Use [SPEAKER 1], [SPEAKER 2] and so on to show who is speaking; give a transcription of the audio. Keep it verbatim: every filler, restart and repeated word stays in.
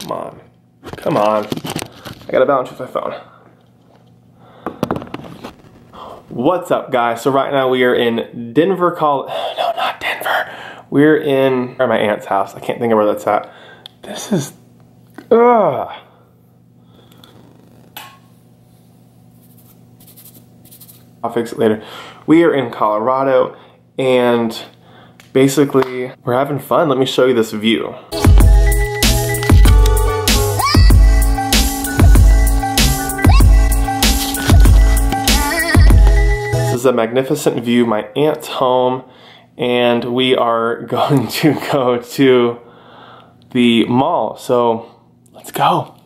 [SPEAKER 1] Come on. Come on. I gotta balance with my phone. What's up, guys? So right now we are in Denver, Colorado. No, not Denver. We're in my aunt's house. I can't think of where that's at. This is, ugh. I'll fix it later. We are in Colorado and basically we're having fun. Let me show you this view. This is a magnificent view. My aunt's home and we are going to go to the mall. So let's go.